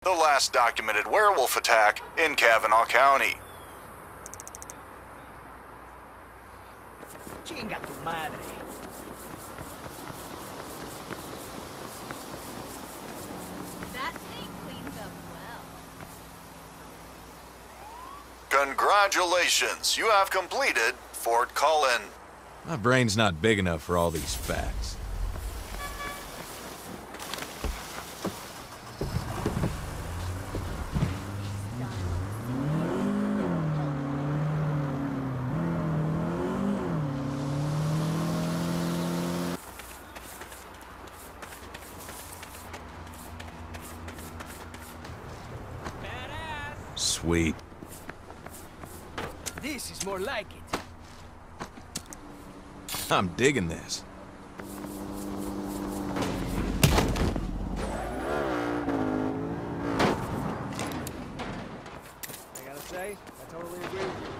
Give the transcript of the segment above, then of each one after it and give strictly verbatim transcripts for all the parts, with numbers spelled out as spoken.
the last documented werewolf attack in Kavanaugh County. Chinga tu madre. That tank cleans up well. Congratulations, you have completed Fort Cullen. My brain's not big enough for all these facts. Sweet. This is more like it. I'm digging this. I gotta say, I totally agree with you.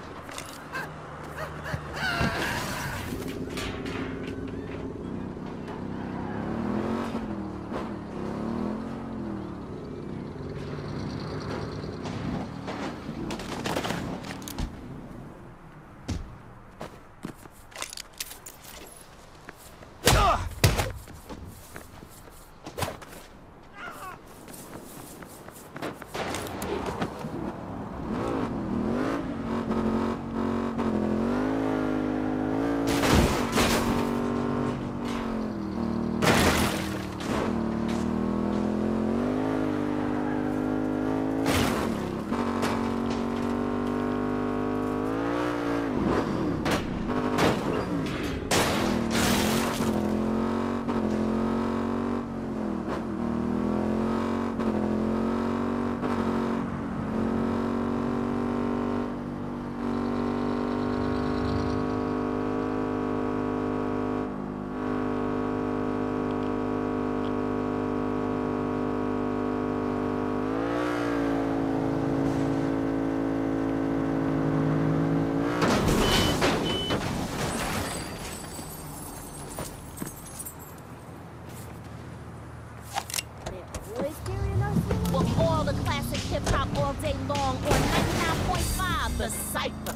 With all the classic hip-hop all day long on ninety-nine point five, The Cypher.